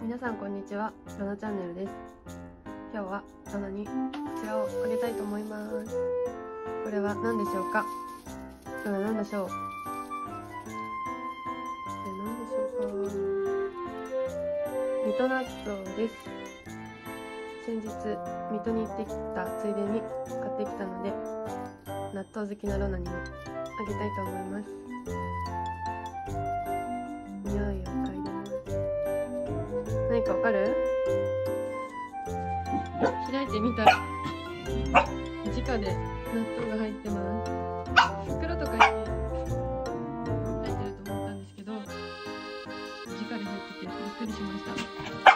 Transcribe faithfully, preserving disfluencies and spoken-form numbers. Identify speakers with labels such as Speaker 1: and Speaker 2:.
Speaker 1: 皆さんこんにちは、ロナチャンネルです。今日はロナにこちらをあげたいと思います。これは何でしょうか？これは何でしょう？これ何でしょうか？水戸納豆です。先日水戸に行ってきたついでに買ってきたので、納豆好きなロナにもあげたいと思います。匂いを嗅いでます。何かわかる？開いてみたら直で納豆が入ってます。袋とかに入ってると思ったんですけど、直で入っててびっくりしました。